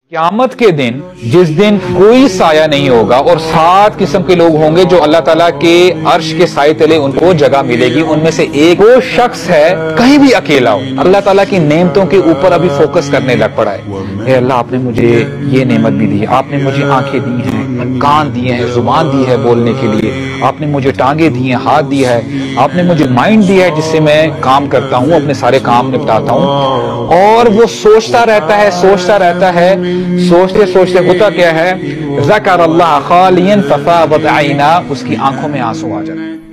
क़यामत के दिन जिस दिन कोई साया नहीं होगा और 7 किस्म के लोग होंगे जो अल्लाह ताला के अर्श के साए तले उनको जगह मिलेगी। उनमें से एक वो शख्स है कहीं भी अकेला हो, अल्लाह ताला की नेमतों के ऊपर अभी फोकस करने लग पड़ा है। अल्लाह आपने मुझे ये नेमत भी दी है, आपने मुझे आंखें दी हैं, कान दिए हैं, जुबान दी है बोलने के लिए, आपने मुझे टांगे दी हैं, हाथ दिया है, आपने मुझे माइंड दिया है जिससे मैं काम करता हूँ, अपने सारे काम निपटाता हूँ। और वो सोचता रहता है, सोचते सोचते होता क्या है, ज़कर अल्लाह खालियन फफ़ादत आइना, उसकी आंखों में आंसू आ जाते हैं।